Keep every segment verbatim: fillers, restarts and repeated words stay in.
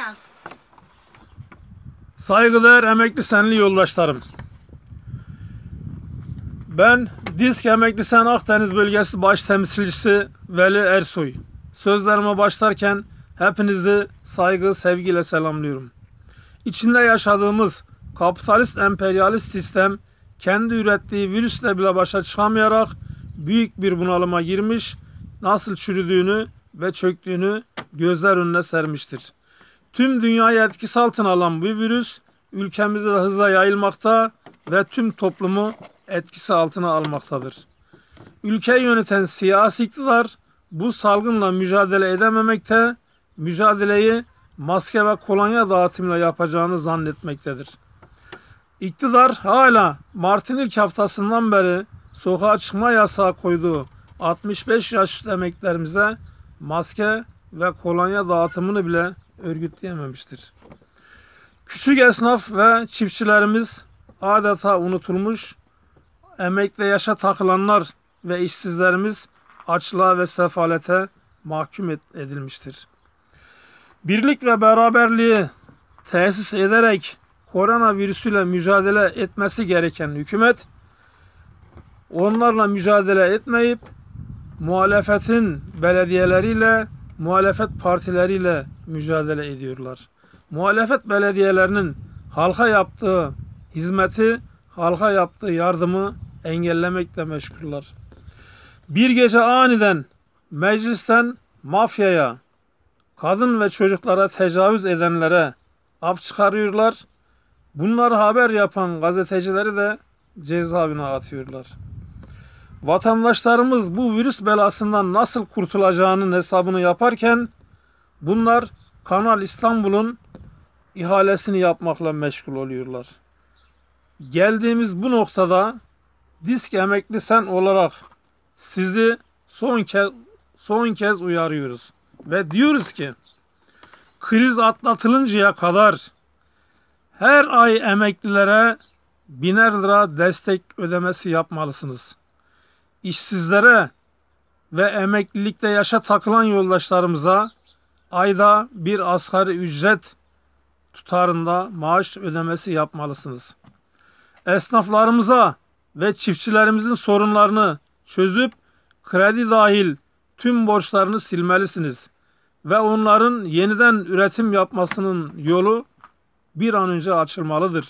yaz. Saygıdeğer emekli senli yoldaşlarım. Ben Disk Emekli Sen Akdeniz Bölgesi Baş Temsilcisi Veli Ersoy. Sözlerime başlarken hepinizi saygı, sevgiyle selamlıyorum. İçinde yaşadığımız kapitalist emperyalist sistem kendi ürettiği virüsle bile başa çıkamayarak büyük bir bunalıma girmiş, nasıl çürüdüğünü ve çöktüğünü gözler önüne sermiştir. Tüm dünyayı etkisi altına alan bu virüs ülkemizde de hızla yayılmakta ve tüm toplumu etkisi altına almaktadır. Ülkeyi yöneten siyasi iktidar bu salgınla mücadele edememekte, mücadeleyi maske ve kolonya dağıtımıyla yapacağını zannetmektedir. İktidar hala Mart'ın ilk haftasından beri sokağa çıkma yasağı koyduğu altmış beş yaş üstü emeklilerimize maske ve kolonya dağıtımını bile örgütleyememiştir. Küçük esnaf ve çiftçilerimiz adeta unutulmuş, emekli yaşa takılanlar ve işsizlerimiz açlığa ve sefalete mahkum edilmiştir. Birlik ve beraberliği tesis ederek koronavirüsüyle mücadele etmesi gereken hükümet, onlarla mücadele etmeyip muhalefetin belediyeleriyle, muhalefet partileriyle mücadele ediyorlar. Muhalefet belediyelerinin halka yaptığı hizmeti, halka yaptığı yardımı engellemekle meşguller. Bir gece aniden meclisten mafyaya, kadın ve çocuklara tecavüz edenlere af çıkarıyorlar. Bunları haber yapan gazetecileri de cezaevine atıyorlar. Vatandaşlarımız bu virüs belasından nasıl kurtulacağının hesabını yaparken bunlar Kanal İstanbul'un ihalesini yapmakla meşgul oluyorlar. Geldiğimiz bu noktada Disk Emekli Sen olarak sizi son kez, son kez uyarıyoruz. Ve diyoruz ki kriz atlatılıncaya kadar her ay emeklilere biner lira destek ödemesi yapmalısınız. İşsizlere ve emeklilikte yaşa takılan yoldaşlarımıza ayda bir asgari ücret tutarında maaş ödemesi yapmalısınız. Esnaflarımıza ve çiftçilerimizin sorunlarını çözüp kredi dahil tüm borçlarını silmelisiniz ve onların yeniden üretim yapmasının yolu bir an önce açılmalıdır.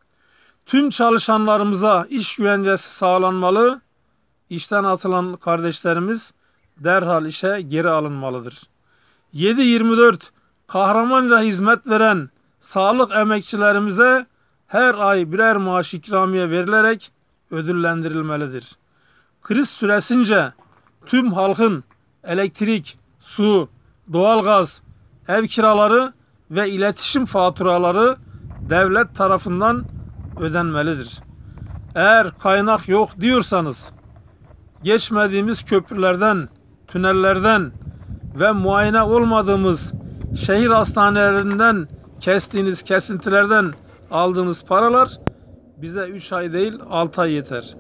Tüm çalışanlarımıza iş güvencesi sağlanmalı, işten atılan kardeşlerimiz derhal işe geri alınmalıdır. yedi yirmi dört kahramanca hizmet veren sağlık emekçilerimize her ay birer maaş ikramiye verilerek ödüllendirilmelidir. Kriz süresince tüm halkın elektrik, su, doğalgaz, ev kiraları ve iletişim faturaları devlet tarafından ödenmelidir. Eğer kaynak yok diyorsanız geçmediğimiz köprülerden, tünellerden ve muayene olmadığımız şehir hastanelerinden kestiğiniz kesintilerden aldığınız paralar bize üç ay değil altı ay yeter.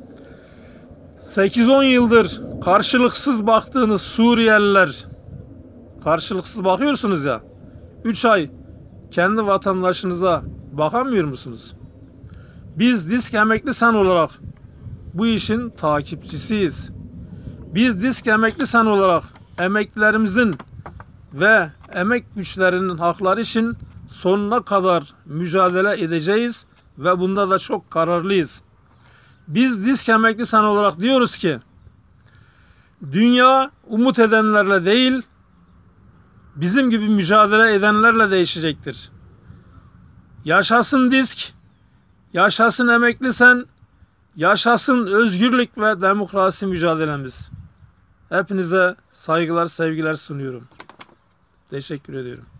sekiz on yıldır karşılıksız baktığınız Suriyeliler, karşılıksız bakıyorsunuz ya, üç ay kendi vatandaşınıza bakamıyor musunuz? Biz Disk Emekli Sen olarak bu işin takipçisiyiz. Biz Disk Emekli Sen olarak emeklilerimizin ve emek güçlerinin hakları için sonuna kadar mücadele edeceğiz ve bunda da çok kararlıyız. Biz Disk Emekli Sen olarak diyoruz ki dünya umut edenlerle değil, bizim gibi mücadele edenlerle değişecektir. Yaşasın Disk, yaşasın Emekli Sen, yaşasın özgürlük ve demokrasi mücadelemiz. Hepinize saygılar, sevgiler sunuyorum. Teşekkür ediyorum.